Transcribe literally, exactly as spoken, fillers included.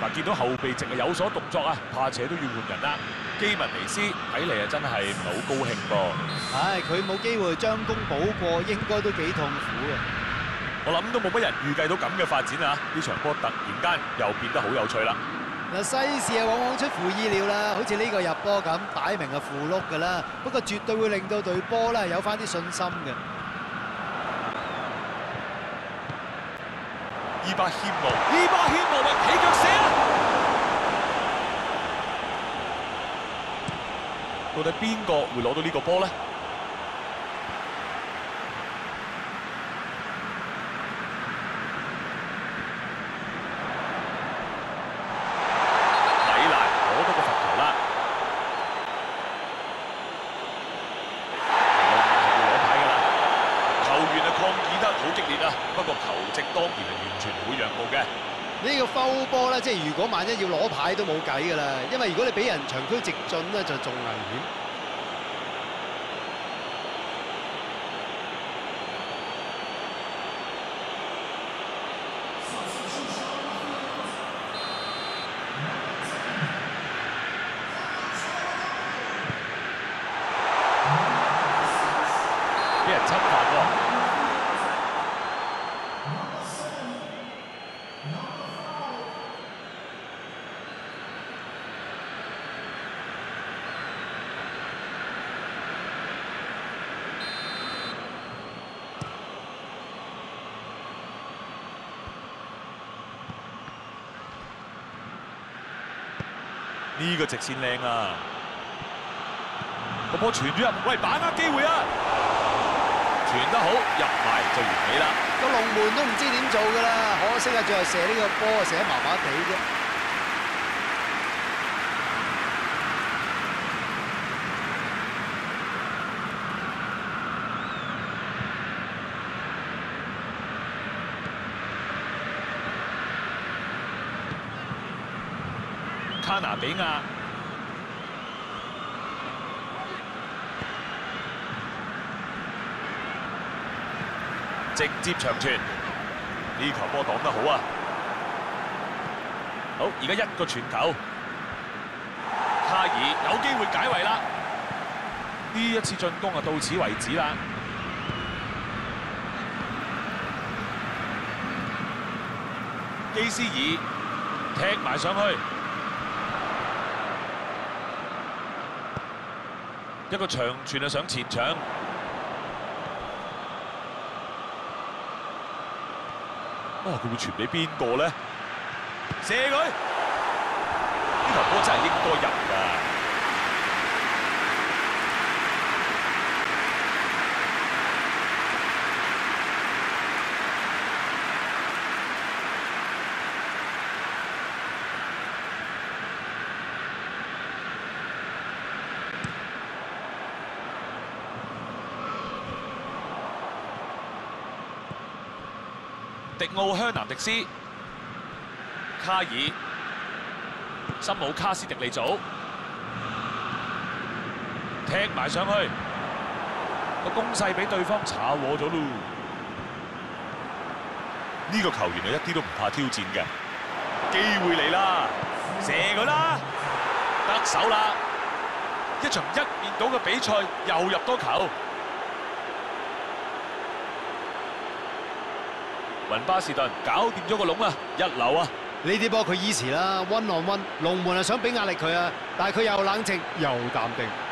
嗱，見到後備席係有所動作啊，怕且都要換人啦。基文尼斯睇嚟啊，真係唔係好高興噃。 唉，佢冇機會將功補過，應該都幾痛苦嘅。 我諗都冇乜人預計到咁嘅發展啊！呢場波突然間又變得好有趣啦。 嗱，世事啊，往往出乎意料啦，好似呢個入波咁，擺明係符碌㗎啦。不過絕對會令到隊波咧有翻啲信心嘅。 伊巴謙奴，伊巴謙奴啊，起腳射啊！到底邊個會攞到呢個波咧？米蘭攞到個罰球啦，係要攞牌㗎啦！球員啊抗議得好激烈啊，不過球證當然係完全唔會讓步嘅。 呢個 foul 波咧，即係如果萬一要攞牌都冇計㗎啦，因為如果你俾人長驅直進咧，就仲危險。 俾人侵犯喎。呢個直線靚啊！個波傳咗入，喂，把握機會啊！傳得好，入埋就完美啦。 個龍門都唔知點做㗎啦，可惜啊，最後射呢個波射得麻麻地啫。 卡拿比亞直接長傳，呢球波擋得好啊！好，而家一個傳球，卡爾有機會解圍啦。呢一次進攻啊，到此為止啦。基斯爾踢埋上去。一個長傳啊，上前場，啊，佢會傳俾邊個咧？射佢！呢球波真係應該入㗎。迪奧香南迪斯、卡爾、森姆卡斯迪利祖踢埋上去，個攻勢俾對方炒和咗咯。呢個球員係一啲都唔怕挑戰嘅，機會嚟啦，射佢啦，得手啦！一場一面倒嘅比賽又入多球。雲巴士頓搞掂咗個籠啊，一流啊！ 呢啲波佢依時啦，one on one，龍門係想俾壓力佢啊，但係佢又冷靜又淡定。